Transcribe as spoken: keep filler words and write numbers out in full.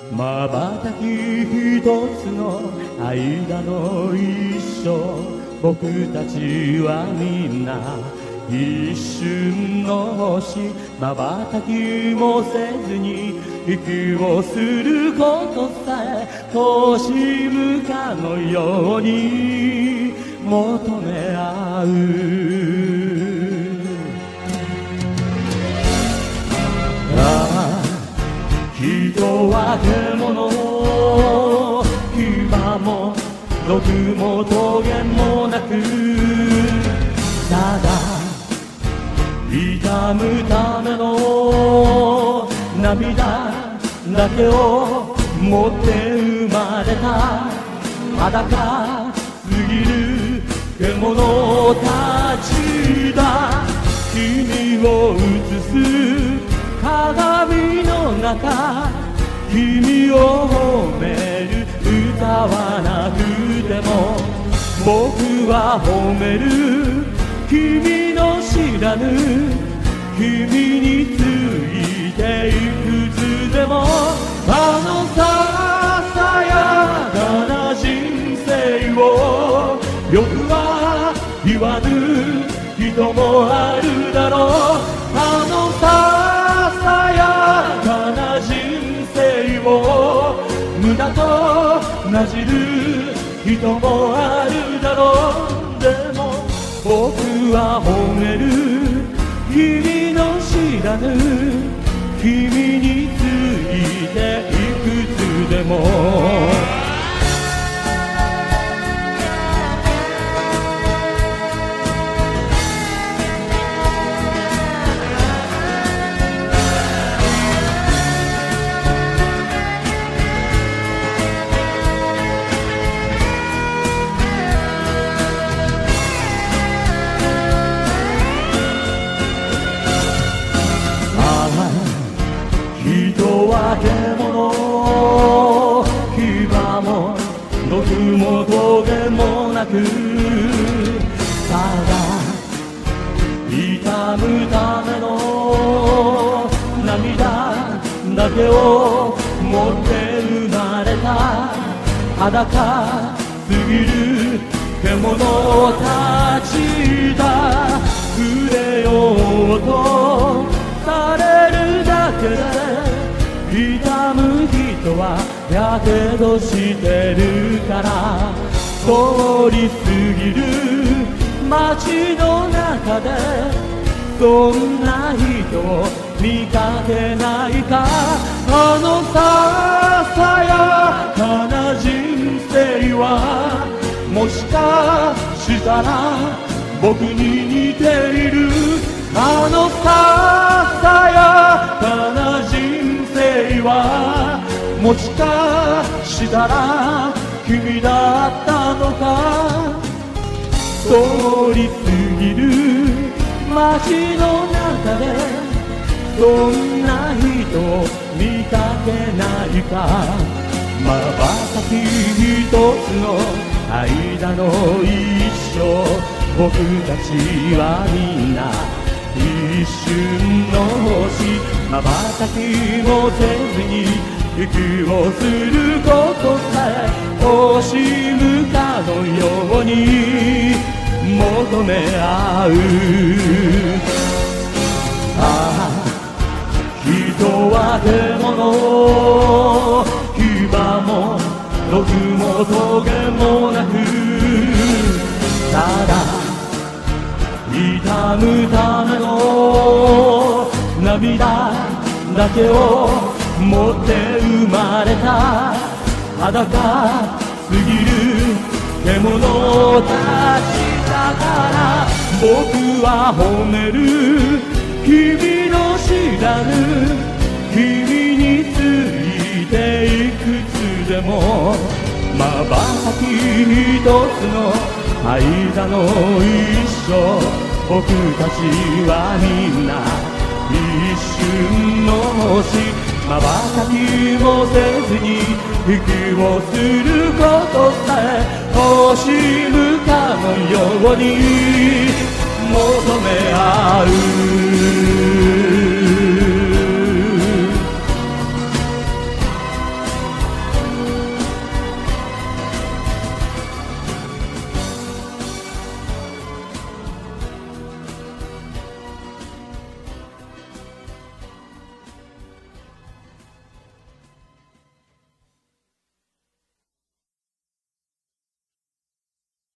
まばたき一つの間の一生、僕たちはみんな一瞬の星、まばたきもせずに息をすることさえ遠しむかのように求め合う。ああ、人は獣、牙も毒も棘もなく、ただ痛むための涙だけを持って生まれた裸すぎる獣たちだ。君を映す鏡の中、君を褒める歌はなくても僕は褒める。君の知らぬ君についていくつでも、あのささやかな人生をよくは言わぬ人もあるだろう。あのささやかな人生を無駄となじる人もあるだろう。でも僕は褒める。君の知らぬ君についていくつでも。人は獣、牙も毒も棘もなく、ただ痛むための涙だけを持って生まれた裸すぎる獣たちだ。触れようとされるだけで痛む人はやけどしてるから、通り過ぎる街の中でそんな人を見かけないか。あのささやかな人生はもしかしたら僕に似ている。あのささやかな人生はもしかしたら君だったのか。通り過ぎる街の中でそんな人を見かけないか。まばたき一つの間の一生、僕たちはみんな一瞬の星、まばたきもせずに息をすることさえ惜しむかのように求め合う。ああ、人は獣、牙も毒も棘もなく、ただ痛むための涙だけを持って生まれた裸すぎる獣たちだから、僕は褒める。君の知らぬ君についていくつでも、まばたき一つの間の一生、僕たちはみんな一瞬の星、まばたきもせずに息をすることさえ惜しむかのように求め合う。